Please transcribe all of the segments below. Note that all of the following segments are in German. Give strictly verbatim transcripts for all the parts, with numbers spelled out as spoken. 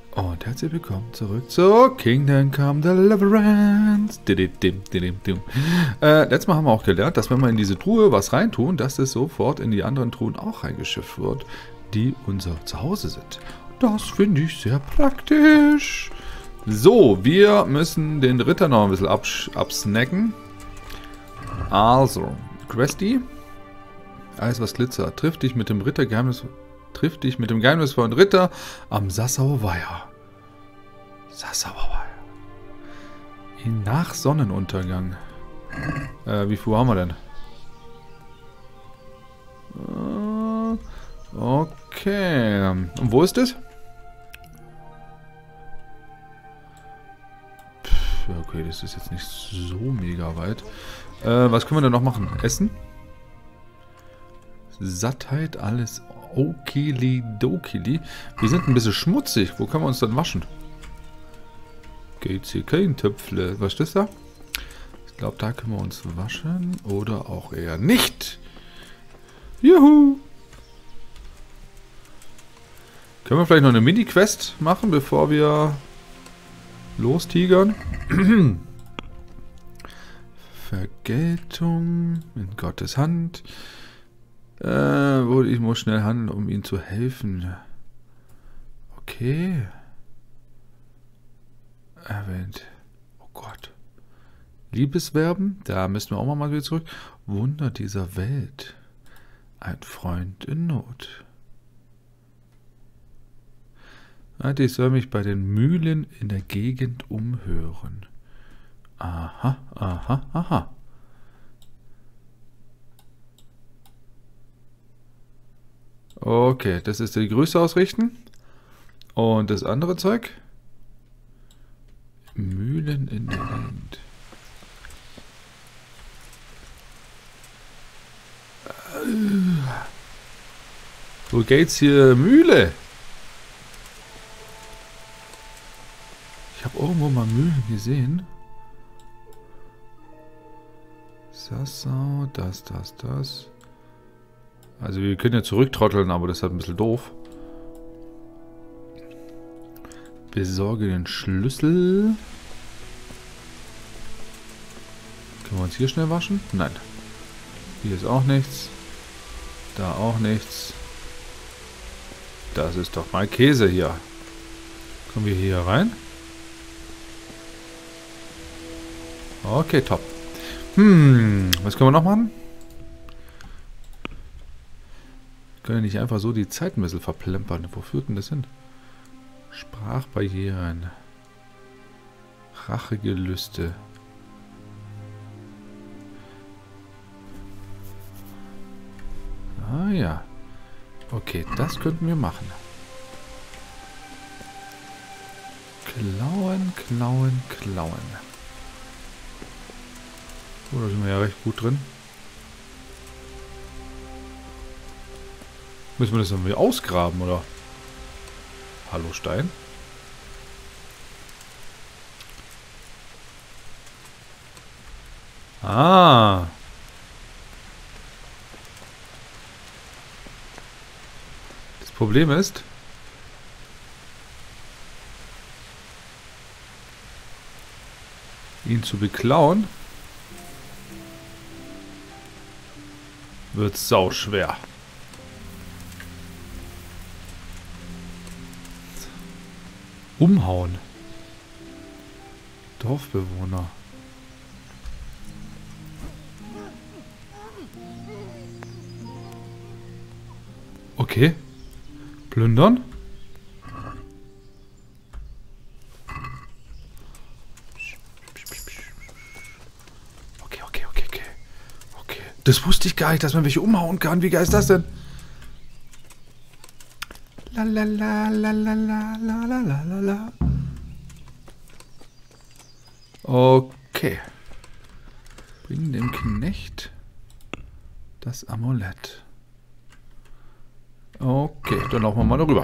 Und herzlich willkommen zurück zu Kingdom Come Deliverance. Äh, letztes Mal haben wir auch gelernt, dass wenn wir in diese Truhe was reintun, dass es sofort in die anderen Truhen auch reingeschifft wird, die unser Zuhause sind. Das finde ich sehr praktisch. So, wir müssen den Ritter noch ein bisschen abs absnacken. Also, Questy. Alles was glitzert. Triff dich mit dem Ritter Geheimnis... Triff dich mit dem geheimnisvollen Ritter am Sassauer Weiher. Sassauer Weiher. Nach Sonnenuntergang. Äh, wie viel haben wir denn? Äh, okay. Und wo ist es? Pff, okay, das ist jetzt nicht so mega weit. Äh, was können wir denn noch machen? Essen? Sattheit, alles okili-dokili. Wir sind ein bisschen schmutzig. Wo können wir uns dann waschen? Geht's hier kein Töpfle. Was ist das da? Ich glaube, da können wir uns waschen. Oder auch eher nicht. Juhu! Können wir vielleicht noch eine Mini-Quest machen, bevor wir lostigern? Vergeltung in Gottes Hand. Äh, wo ich muss schnell handeln, um ihnen zu helfen. Okay. Erwähnt. Oh Gott. Liebesverben? Da müssen wir auch mal wieder zurück. Wunder dieser Welt. Ein Freund in Not. Ich soll mich bei den Mühlen in der Gegend umhören. Aha, aha, aha. Okay, das ist die Größe ausrichten. Und das andere Zeug? Mühlen in der Gegend. Wo geht's hier? Mühle? Ich habe irgendwo mal Mühlen gesehen. Sassau, das, das, das. Also wir können ja zurücktrotteln, aber das ist halt ein bisschen doof. Besorge den Schlüssel. Können wir uns hier schnell waschen? Nein. Hier ist auch nichts. Da auch nichts. Das ist doch mal Käse hier. Kommen wir hier rein? Okay, top. Hm, was können wir noch machen? Können nicht einfach so die Zeit ein bisschen verplempern. Wo führt denn das hin? Sprachbarrieren. Rachegelüste. Ah ja. Okay, das könnten wir machen. Klauen, klauen, klauen. Oh, da sind wir ja recht gut drin. Müssen wir das irgendwie ausgraben, oder? Hallo, Stein? Ah. Das Problem ist... ihn zu beklauen... wird sau schwer. Umhauen. Dorfbewohner. Okay. Plündern. Okay, okay, okay, okay. Okay. Das wusste ich gar nicht, dass man welche umhauen kann. Wie geil ist das denn? La la la la la la la la la la la. Okay. Bring dem Knecht das Amulett. Okay, dann laufen wir mal darüber.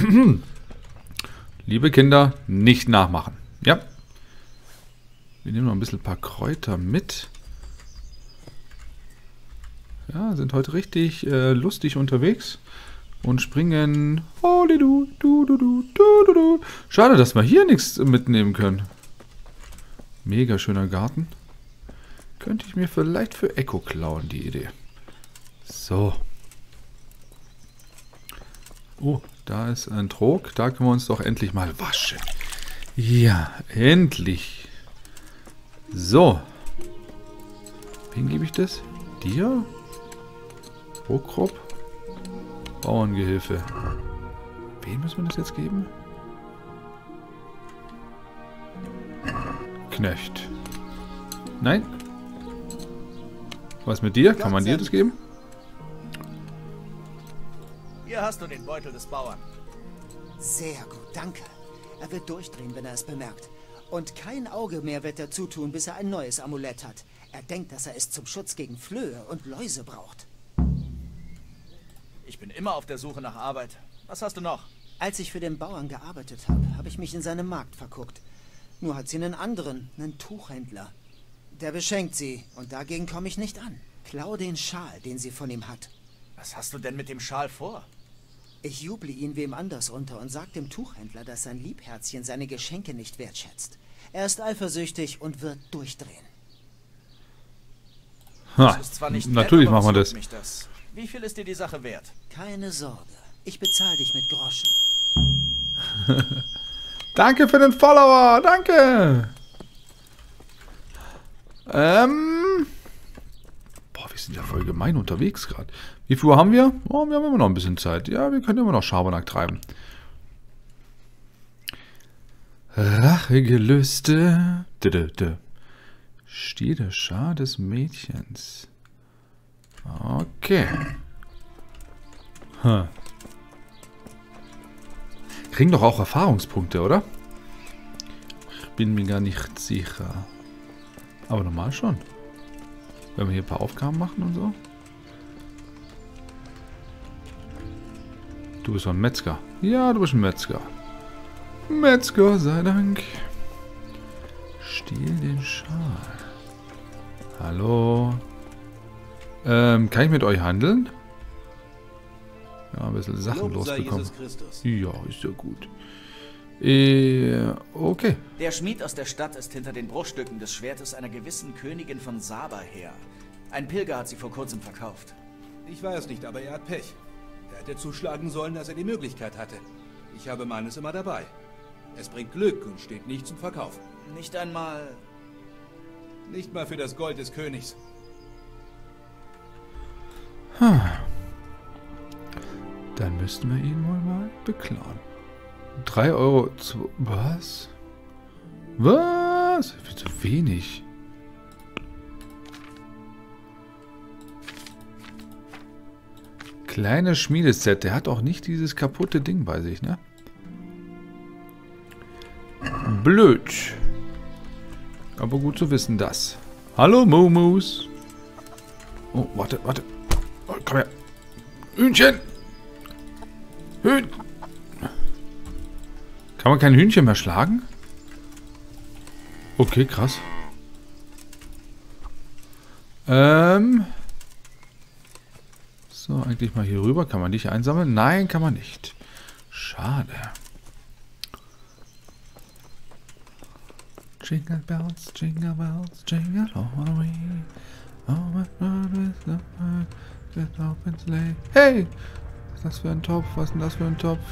Liebe Kinder, nicht nachmachen. Ja. Wir nehmen noch ein bisschen ein paar Kräuter mit. Ja, sind heute richtig äh, lustig unterwegs. Und springen. Holidu, du, du, du, du, du, du. Schade, dass wir hier nichts mitnehmen können. Mega schöner Garten. Könnte ich mir vielleicht für Echo klauen, die Idee. So. Oh, da ist ein Trog. Da können wir uns doch endlich mal waschen. Ja, endlich. So. Wem gebe ich das? Dir? Rokrop? Bauerngehilfe. Wem müssen wir das jetzt geben? Knecht. Nein. Was mit dir? Kann man dir das geben? Hier hast du den Beutel des Bauern. Sehr gut, danke. Er wird durchdrehen, wenn er es bemerkt. Und kein Auge mehr wird er zutun, bis er ein neues Amulett hat. Er denkt, dass er es zum Schutz gegen Flöhe und Läuse braucht. Ich bin immer auf der Suche nach Arbeit. Was hast du noch? Als ich für den Bauern gearbeitet habe, habe ich mich in seinem Markt verguckt. Nur hat sie einen anderen, einen Tuchhändler. Der beschenkt sie und dagegen komme ich nicht an. Klau den Schal, den sie von ihm hat. Was hast du denn mit dem Schal vor? Ich juble ihn wem anders unter und sag dem Tuchhändler, dass sein Liebherzchen seine Geschenke nicht wertschätzt. Er ist eifersüchtig und wird durchdrehen. Ha, Das ist zwar nicht natürlich nett, aber machen wir besorgt das. mich das. Wie viel ist dir die Sache wert? Keine Sorge, ich bezahle dich mit Groschen. Danke für den Follower, danke. Ähm. Boah, wir sind ja voll gemein unterwegs gerade. Wie viel Uhr haben wir? Oh, wir haben immer noch ein bisschen Zeit. Ja, wir können immer noch Schabernack treiben. Rachegelüste. Stier der Schar des Mädchens. Okay. Hm. Kriegen doch auch Erfahrungspunkte, oder? Ich bin mir gar nicht sicher. Aber normal schon. Wenn wir hier ein paar Aufgaben machen und so. Du bist doch ein Metzger. Ja, du bist ein Metzger. Metzger sei Dank. Stiehl den Schal. Hallo. Ähm, kann ich mit euch handeln? Ja, ein bisschen Sachen Lob sei losbekommen. Jesus Christus. Ja, ist ja gut. Äh, okay. Der Schmied aus der Stadt ist hinter den Bruchstücken des Schwertes einer gewissen Königin von Saba her. Ein Pilger hat sie vor kurzem verkauft. Ich weiß nicht, aber er hat Pech. Er hätte zuschlagen sollen, dass er die Möglichkeit hatte. Ich habe meines immer dabei. Es bringt Glück und steht nicht zum Verkaufen. Nicht einmal... Nicht mal für das Gold des Königs. Hm. Dann müssten wir ihn wohl mal beklauen. drei Euro... Zu, was? Was? Viel zu wenig. Kleines Schmiedeset. Der hat auch nicht dieses kaputte Ding bei sich, ne? Blöd. Aber gut zu wissen, das. Hallo, Momus. Oh, warte, warte. Oh, komm her. Hühnchen. Hühn. Kann man kein Hühnchen mehr schlagen? Okay, krass. Ähm. So, eigentlich mal hier rüber. Kann man dich einsammeln? Nein, kann man nicht. Schade. Jingle bells, jingle bells, jingle all the way. Oh my God, is the fire, get up and sleigh. Hey! Was ist das für ein Topf? Was ist denn das für ein Topf?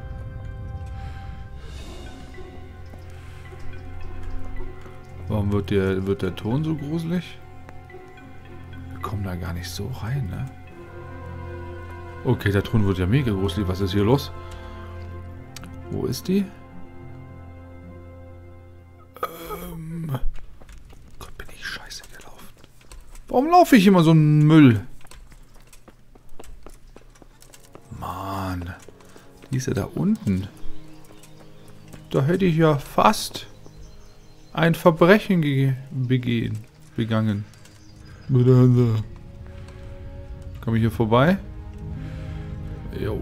Warum wird der, wird der Ton so gruselig? Wir kommen da gar nicht so rein, ne? Okay, der Ton wird ja mega gruselig. Was ist hier los? Wo ist die? Ähm. Gott, bin ich scheiße gelaufen. Warum laufe ich immer so einen Müll? Mann. Die ist ja da unten. Da hätte ich ja fast ein Verbrechen begehen, begangen. Komme ich hier vorbei? Jo.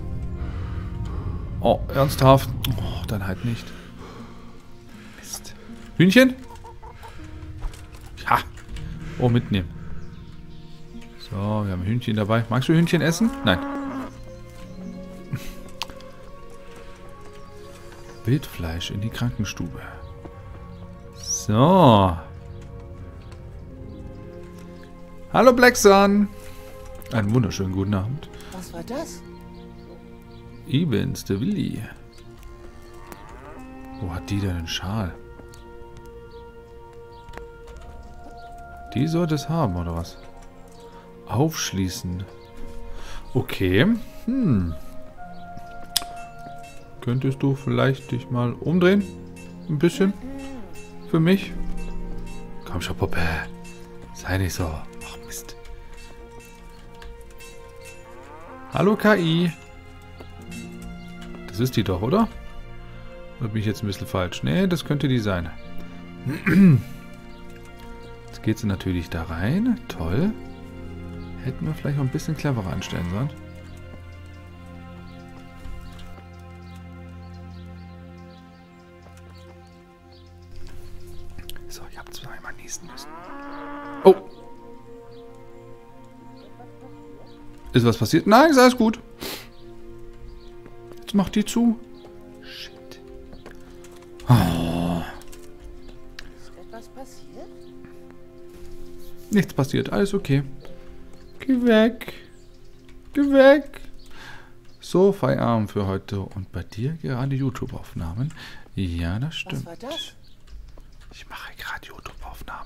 Oh, ernsthaft? Oh, dann halt nicht. Mist. Hühnchen? Ja. Oh, mitnehmen. So, wir haben Hühnchen dabei. Magst du Hühnchen essen? Nein. Wildfleisch in die Krankenstube. So. Hallo Black Sun. Einen wunderschönen guten Abend. Was war das? Evans, der Willi. Wo hat die denn einen Schal? Die sollte es haben, oder was? Aufschließen. Okay. Hm. Könntest du vielleicht dich mal umdrehen? Ein bisschen? Für mich? Komm schon, Puppe. Sei nicht so. Ach, Mist. Hallo, K I. Das ist die doch, oder? Oder bin ich jetzt ein bisschen falsch? Nee, das könnte die sein. Jetzt geht sie natürlich da rein. Toll. Hätten wir vielleicht noch ein bisschen cleverer anstellen sollen. So, ich habe zweimal niesen müssen. Oh! Ist was passiert? Nein, ist alles gut. Jetzt macht die zu. Shit. Oh. Ist etwas passiert? Nichts passiert, alles okay. Geh weg. Geh weg. So, Feierabend für heute. Und bei dir gerade YouTube-Aufnahmen? Ja, das stimmt. Was war das? Ich mache gerade YouTube-Aufnahmen.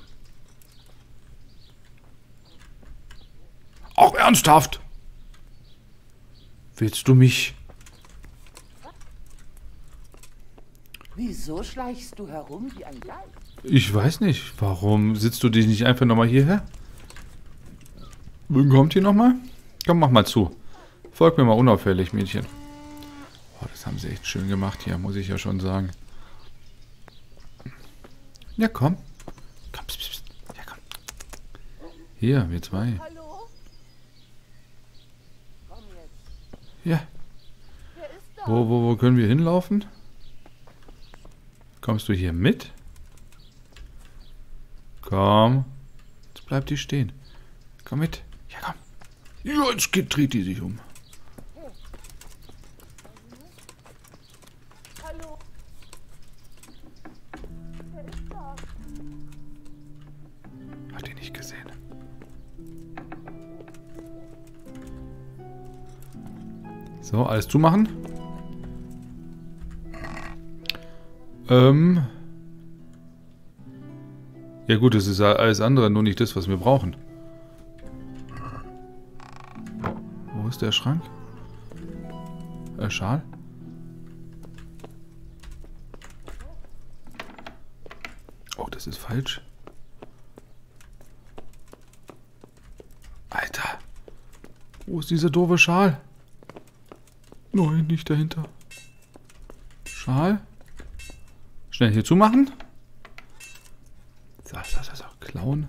Auch ernsthaft? Willst du mich? Wieso schleichst du herum wie ein Geist? Ich weiß nicht. Warum sitzt du dich nicht einfach nochmal hierher? Kommt hier nochmal? Komm, mach mal zu. Folg mir mal unauffällig, Mädchen. Oh, das haben sie echt schön gemacht hier, muss ich ja schon sagen. Ja, komm. Komm, pst, pst. Ja, komm. Hier, wir zwei. Hallo? Komm jetzt. Ja. Wer ist da? Wo, wo, wo können wir hinlaufen? Kommst du hier mit? Komm. Jetzt bleibt die stehen. Komm mit. Ja, komm. Ja, jetzt geht, dreht die sich um. Hallo? Wer ist da? Hat die nicht gesehen. So, alles zumachen. Ähm. Ja gut, das ist alles andere, nur nicht das, was wir brauchen. Wo ist der Schrank? Äh, Schal? Oh, das ist falsch. Alter. Wo ist dieser doofe Schal? Nein, nicht dahinter. Schal? Schnell hier zumachen. So, so, so, so. Klauen.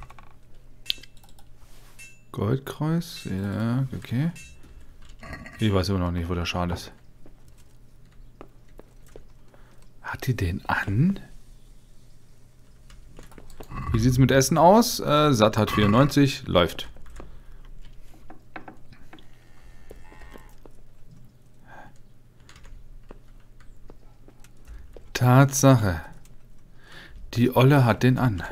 Goldkreuz. Ja, okay. Ich weiß immer noch nicht, wo der Schal ist. Hat die den an? Wie sieht es mit Essen aus? Äh, Satt hat vierundneunzig. Läuft. Tatsache. Die Olle hat den an.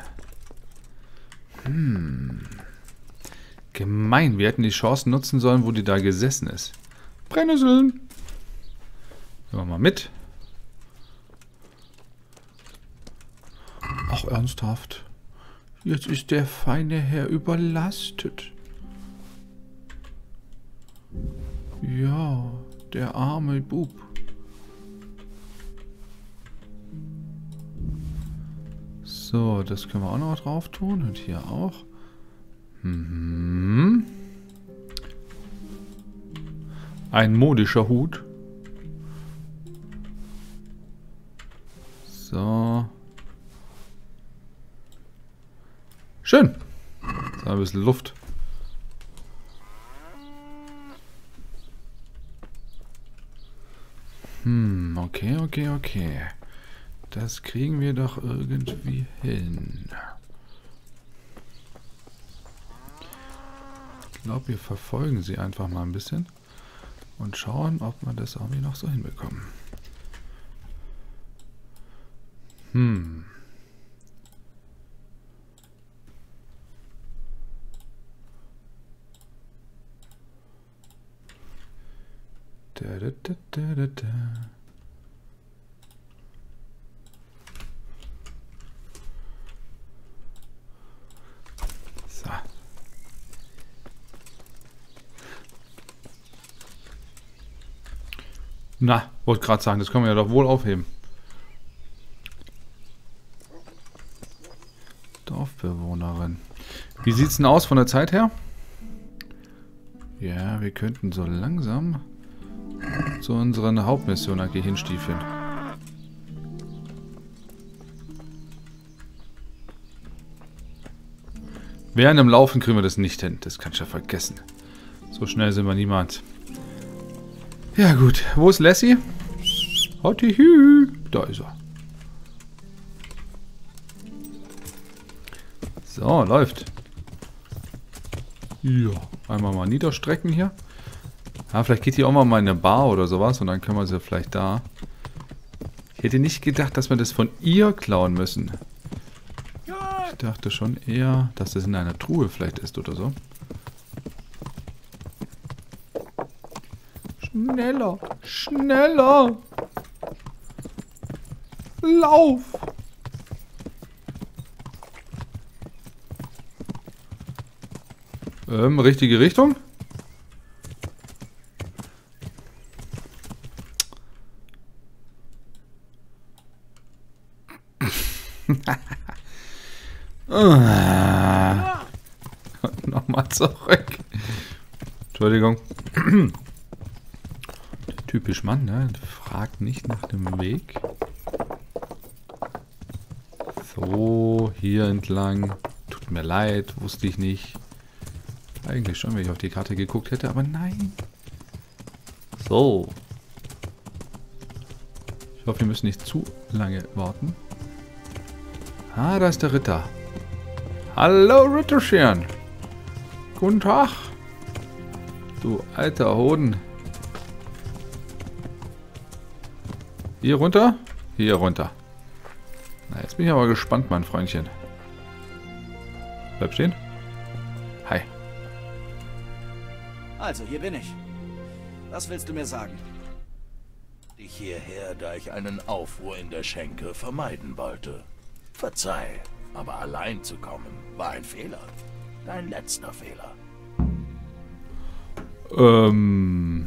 Hm. Gemein. Wir hätten die Chancen nutzen sollen, wo die da gesessen ist. Brennnesseln. Nehmen wir mal mit. Ach, ernsthaft. Jetzt ist der feine Herr überlastet. Ja, der arme Bub. So, das können wir auch noch drauf tun. Und hier auch. Mhm. Ein modischer Hut. So. Schön. Jetzt haben wir ein bisschen Luft. Hm, okay, okay, okay. Das kriegen wir doch irgendwie hin. Ich glaube, wir verfolgen sie einfach mal ein bisschen und schauen, ob wir das irgendwie noch so hinbekommen. Hm. Da, da, da, da, da, da. So. Na, wollte gerade sagen, das können wir ja doch wohl aufheben. Dorfbewohnerin. Wie sieht's denn aus von der Zeit her? Ja, wir könnten so langsam zu unserer Hauptmission eigentlich hinstiefeln. Während dem Laufen kriegen wir das nicht hin. Das kannst du ja vergessen. So schnell sind wir niemand. Ja gut, wo ist Lassie? Hottihü. Da ist er. So, läuft. Ja, einmal mal niederstrecken hier. Ja, vielleicht geht hier auch mal in eine Bar oder sowas und dann können wir sie vielleicht da. Ich hätte nicht gedacht, dass wir das von ihr klauen müssen. Ich dachte schon eher, dass das in einer Truhe vielleicht ist oder so. Schneller, schneller. Lauf. Ähm, richtige Richtung? ah. Nochmal zurück. Entschuldigung. Typisch Mann, ne? Fragt nicht nach dem Weg. So, hier entlang. Tut mir leid, wusste ich nicht. Eigentlich schon, wenn ich auf die Karte geguckt hätte, aber nein. So. Ich hoffe, wir müssen nicht zu lange warten. Ah, da ist der Ritter. Hallo, Ritterchen. Guten Tag. Du alter Hoden. Hier runter? Hier runter. Na, jetzt bin ich aber gespannt, mein Freundchen. Bleib stehen. Hi. Also, hier bin ich. Was willst du mir sagen? Ich hierher, da ich einen Aufruhr in der Schenke vermeiden wollte. Verzeih, aber allein zu kommen war ein Fehler. Dein letzter Fehler. Ähm...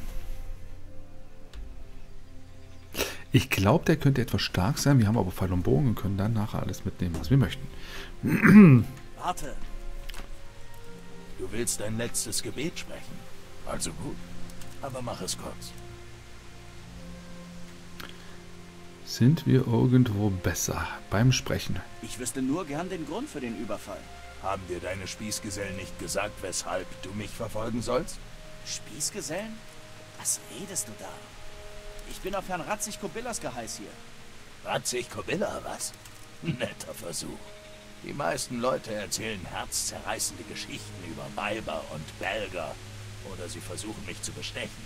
Ich glaube, der könnte etwas stark sein. Wir haben aber Pfeil und Bogen und können dann nachher alles mitnehmen, was wir möchten. Warte. Du willst dein letztes Gebet sprechen. Also gut, aber mach es kurz. Sind wir irgendwo besser beim Sprechen? Ich wüsste nur gern den Grund für den Überfall. Haben dir deine Spießgesellen nicht gesagt, weshalb du mich verfolgen sollst? Spießgesellen? Was redest du da? Ich bin auf Herrn Ratzig Kobillas Geheiß hier. Ratzig Kobilla, was? Netter Versuch. Die meisten Leute erzählen herzzerreißende Geschichten über Weiber und Belger. Oder sie versuchen mich zu bestechen.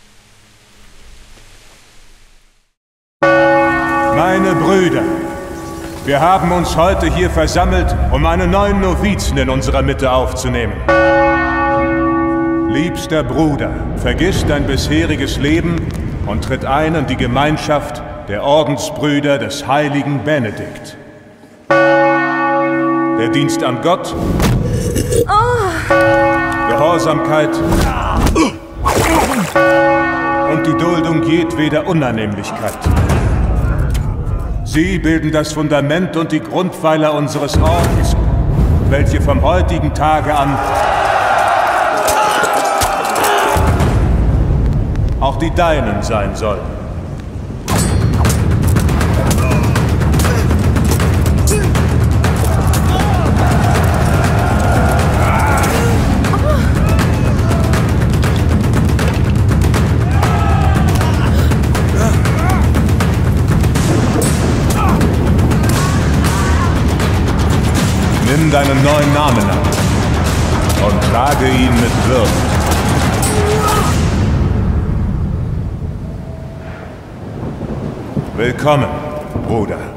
Meine Brüder, wir haben uns heute hier versammelt, um einen neuen Novizen in unserer Mitte aufzunehmen. Liebster Bruder, vergiss dein bisheriges Leben und tritt ein in die Gemeinschaft der Ordensbrüder des heiligen Benedikt. Der Dienst an Gott, Gehorsamkeit und die Duldung jedweder Unannehmlichkeit. Sie bilden das Fundament und die Grundpfeiler unseres Ordens, welche vom heutigen Tage an auch die deinen sein sollen. Nimm deinen neuen Namen an und trage ihn mit Würde. Willkommen, Bruder.